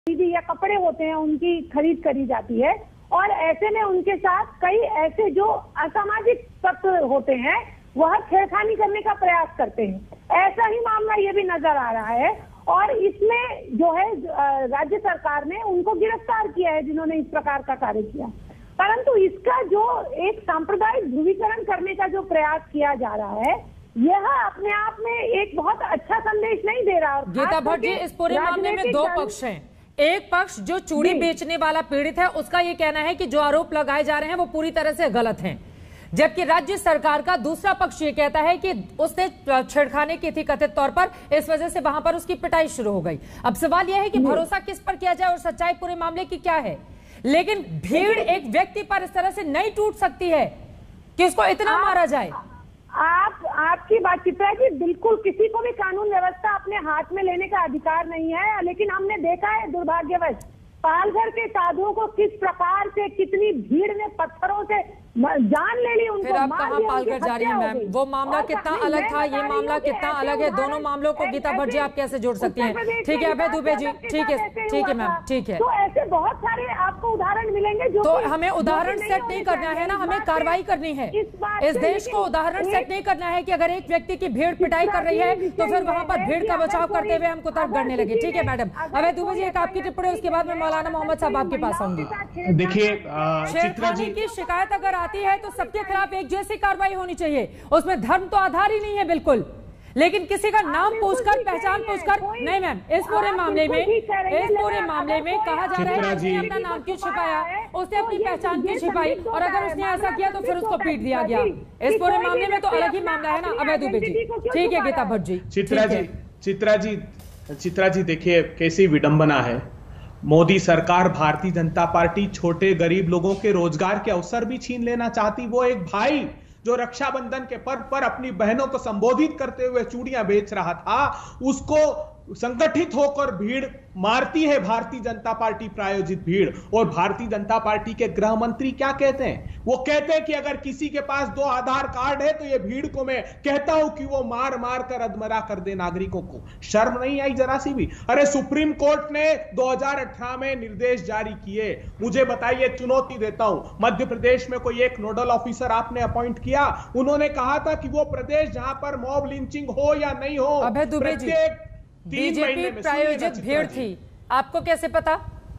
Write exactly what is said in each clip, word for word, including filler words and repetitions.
या कपड़े होते हैं उनकी खरीद करी जाती है और ऐसे में उनके साथ कई ऐसे जो असामाजिक तत्व होते हैं वह छेड़खानी करने का प्रयास करते हैं। ऐसा ही मामला ये भी नजर आ रहा है और इसमें जो है राज्य सरकार ने उनको गिरफ्तार किया है जिन्होंने इस प्रकार का कार्य किया। परंतु इसका जो एक सांप्रदायिक ध्रुवीकरण करने का जो प्रयास किया जा रहा है यह अपने आप में एक बहुत अच्छा संदेश नहीं दे रहा। गीता भट्ट जी, इस पूरे मामले में दो पक्ष हैं। एक पक्ष जो चूड़ी बेचने वाला पीड़ित है उसका ये कहना है कि जो आरोप लगाए जा रहे हैं वो पूरी तरह से गलत हैं, जबकि राज्य सरकार का दूसरा पक्ष ये कहता है कि उसने छेड़खानी की थी कथित तौर पर, इस वजह से वहां पर उसकी पिटाई शुरू हो गई। अब सवाल यह है कि भरोसा किस पर किया जाए और सच्चाई पूरे मामले की क्या है। लेकिन भीड़ एक व्यक्ति पर इस तरह से नहीं टूट सकती है कि उसको इतना मारा जाए। आप आपकी बात चित्रा जी, बिल्कुल किसी को भी कानून व्यवस्था अपने हाथ में लेने का अधिकार नहीं है, लेकिन हमने देखा है दुर्भाग्यवश पालघर के साधुओं को किस प्रकार से कितनी भीड़ ने पत्थरों से जान ले ली, उनको फिर आप कहाँ पालघर जा रही है मैम? वो मामला कितना अलग था, ये मामला कितना अलग है, दोनों मामलों को गीता भट्ट जी आप कैसे जोड़ सकती हैं? ठीक है अभय दुबे जी, ठीक है ठीक है मैम, ठीक है। तो ऐसे बहुत सारे आपको उदाहरण मिलेंगे जो तो हमें उदाहरण सेट नहीं करना है ना, हमें कार्रवाई करनी है। इस देश को उदाहरण सेट नहीं करना है कि अगर एक व्यक्ति की भीड़ पिटाई कर रही है तो फिर वहां पर भीड़ का बचाव करते हुए हम कुतर्क करने लगे। ठीक है मैडम। अभय दुबे जी, एक आपकी टिप्पणी, उसके बाद में मौलाना मोहम्मद साहब आपके पास आऊंगी। देखिए, छेड़खानी की शिकायत अगर आती है तो सबके खिलाफ एक जैसी कार्रवाई होनी चाहिए, उसमें धर्म तो आधार ही नहीं है बिल्कुल। लेकिन किसी का नाम पूछकर, पहचान पूछकर नहीं मैम, इस पूरे मामले में इस पूरे मामले में कहा जा रहा है उसने अपना नाम क्यों छिपाया, उसने अपनी पहचान क्यों छिपाई, और अगर उसने ऐसा किया तो फिर उसको पीट दिया गया। इस पूरे मामले में तो अलग ही मामला है ना अभय दुबे जी। ठीक है गीता भट्ट जी। चित्रा जी चित्रा जी चित्रा जी देखिए कैसी विडंबना है। मोदी सरकार, भारतीय जनता पार्टी छोटे गरीब लोगों के रोजगार के अवसर भी छीन लेना चाहती। वो एक भाई जो रक्षाबंधन के पर्व पर अपनी बहनों को संबोधित करते हुए चूड़ियां बेच रहा था, उसको संगठित होकर भीड़ मारती है भारतीय जनता पार्टी प्रायोजित भीड़। और भारतीय जनता पार्टी के गृह मंत्री क्या कहते हैं? वो कहते हैं कि अगर किसी के पास दो आधार कार्ड है तो ये भीड़ को मैं कहता हूं कि वो मार मार कर अधमरा कर दे नागरिकों को। शर्म नहीं आई जरा सी भी? अरे सुप्रीम कोर्ट ने दो हज़ार अठारह में निर्देश जारी किए। मुझे बताइए, चुनौती देता हूं, मध्य प्रदेश में कोई एक नोडल ऑफिसर आपने अपॉइंट किया? उन्होंने कहा था कि वो प्रदेश जहां पर मॉब लिंचिंग हो या नहीं हो, अभय दुबे जी, बीजेपी प्रायोजित भीड़ थी, आपको कैसे पता?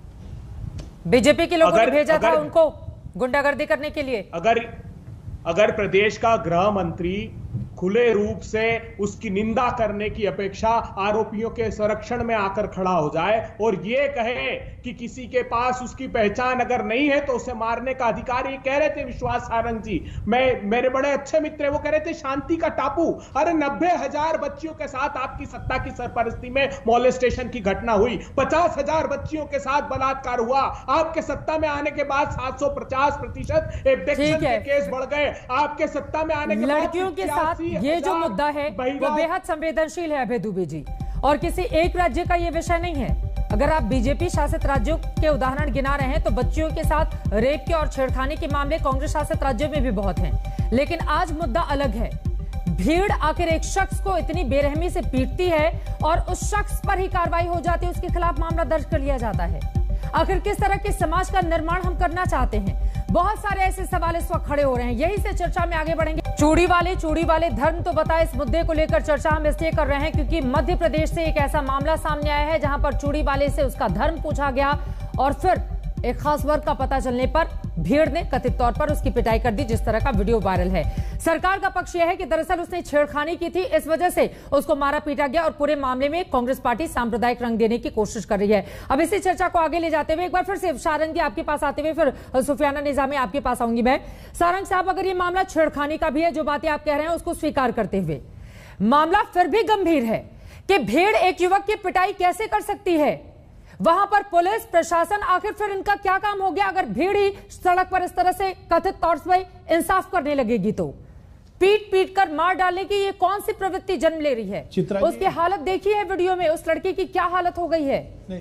बीजेपी के लोगों ने भेजा था उनको गुंडागर्दी करने के लिए। अगर अगर प्रदेश का गृह मंत्री खुले रूप से उसकी निंदा करने की अपेक्षा आरोपियों के संरक्षण में आकर खड़ा हो जाए और ये कहे कि किसी के पास उसकी पहचान अगर नहीं है तो उसे मारने का अधिकार, ये कह रहे थे विश्वास सारंग जी, मैं मेरे बड़े अच्छे मित्र, वो कह रहे थे शांति का टापू। अरे नब्बे हजार बच्चियों के साथ आपकी सत्ता की सरपरस्ती में मॉलेस्टेशन की घटना हुई, पचास हजार बच्चियों के साथ बलात्कार हुआ। आपके सत्ता में आने के बाद सात सौ पचास प्रतिशत एब्डक्शन के केस बढ़ गए। आपके सत्ता में आने के बाद लड़कियों के साथ ये जो मुद्दा है वो बेहद संवेदनशील है अभय दुबे जी, और किसी एक राज्य का ये विषय नहीं है। अगर आप बीजेपी शासित राज्यों के उदाहरण गिना रहे हैं तो बच्चियों के साथ रेप के और छेड़खानी के मामले कांग्रेस शासित राज्यों में भी बहुत हैं। लेकिन आज मुद्दा अलग है। भीड़ आखिर एक शख्स को इतनी बेरहमी से पीटती है और उस शख्स पर ही कार्रवाई हो जाती है, उसके खिलाफ मामला दर्ज कर लिया जाता है। आखिर किस तरह के समाज का निर्माण हम करना चाहते हैं? बहुत सारे ऐसे सवाल इस वक्त खड़े हो रहे हैं, यही से चर्चा में आगे बढ़ेंगे। चूड़ी वाले चूड़ी वाले धर्म तो बताए, इस मुद्दे को लेकर चर्चा हम इसलिए कर रहे हैं क्योंकि मध्य प्रदेश से एक ऐसा मामला सामने आया है जहां पर चूड़ी वाले से उसका धर्म पूछा गया और फिर एक खास वर्ग का पता चलने पर भीड़ ने कथित तौर पर उसकी पिटाई कर दी, जिस तरह का वीडियो वायरल है। सरकार का पक्ष यह है कि दरअसल उसने छेड़खानी की थी, इस वजह से उसको मारा पीटा गया और पूरे मामले में कांग्रेस पार्टी सांप्रदायिक रंग देने की कोशिश कर रही है। अब इसी चर्चा को आगे ले जाते हुए एक बार फिर से सारंग जी आपके पास आते हुए फिर सुफियाना निजामी आपके पास आऊंगी मैं। सारंग साहब, अगर ये मामला छेड़खानी का भी है, जो बातें आप कह रहे हैं उसको स्वीकार करते हुए, मामला फिर भी गंभीर है कि भीड़ एक युवक की पिटाई कैसे कर सकती है? वहां पर पुलिस प्रशासन, आखिर फिर इनका क्या काम हो गया? अगर भीड़ ही सड़क पर इस तरह से कथित तौर से इंसाफ करने लगेगी तो पीट पीट कर मार डालने की ये कौन सी प्रवृत्ति जन्म ले रही है? उसकी हालत देखी है वीडियो में, उस लड़के की क्या हालत हो गई है? नहीं।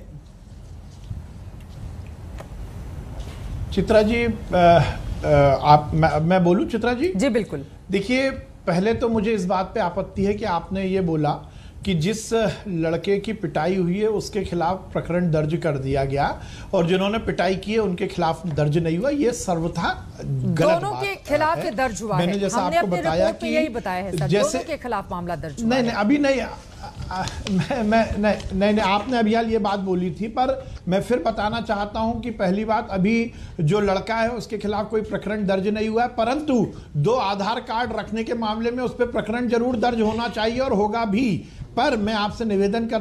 चित्रा जी, आ, आ, आप मैं, मैं बोलूं चित्रा जी? जी बिल्कुल। देखिए, पहले तो मुझे इस बात पे आपत्ति है कि आपने ये बोला कि जिस लड़के की पिटाई हुई है उसके खिलाफ प्रकरण दर्ज कर दिया गया और जिन्होंने पिटाई की है उनके खिलाफ दर्ज नहीं हुआ, ये सर्वथा गलत दोनों के खिलाफ ये दर्ज हुआ है। मैंने जैसा हमने आपको अपनी बताया रिपोर्ट में कि यही बताया है सर, जैसे दोनों के खिलाफ मामला दर्ज हुआ नहीं है। नहीं अभी नहीं आ, आ, मैं मैं नहीं नहीं नहीं आपने अभी हाल ये बात बोली थी, पर मैं फिर बताना चाहता हूं कि पहली बात, अभी जो लड़का है उसके खिलाफ कोई प्रकरण दर्ज नहीं हुआ है, परंतु दो आधार कार्ड रखने के मामले में उस पर प्रकरण जरूर दर्ज होना चाहिए और होगा भी। पर मैं आपसे निवेदन कर